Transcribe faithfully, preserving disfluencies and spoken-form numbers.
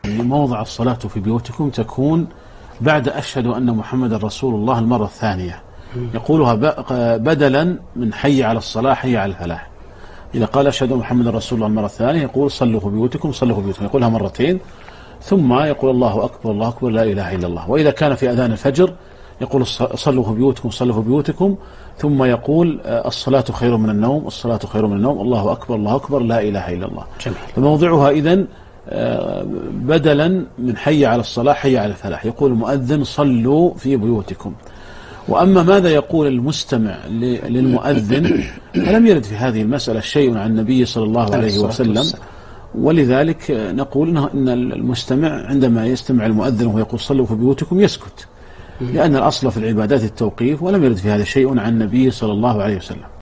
موضع الصلاة في بيوتكم تكون بعد أشهد أن محمد رسول الله المرة الثانية، يقولها بدلا من حي على الصلاة حي على الفلاح. إذا قال أشهد أن محمد رسول الله المرة الثانية يقول صلوا في بيوتكم صلوا في بيوتكم، يقولها مرتين ثم يقول الله أكبر الله أكبر لا إله إلا الله. وإذا كان في أذان الفجر يقول صلوا في بيوتكم صلوا في بيوتكم، ثم يقول الصلاة خير من النوم الصلاة خير من النوم الله أكبر الله أكبر لا إله إلا الله. فموضعها إذن بدلا من حي على الصلاة حي على الفلاح، يقول المؤذن صلوا في بيوتكم. وأما ماذا يقول المستمع للمؤذن فلم يرد في هذه المسألة شيء عن النبي صلى الله عليه وسلم، ولذلك نقول إن المستمع عندما يستمع المؤذن وهو يقول صلوا في بيوتكم يسكت، لأن الأصل في العبادات التوقيف، ولم يرد في هذا شيء عن النبي صلى الله عليه وسلم.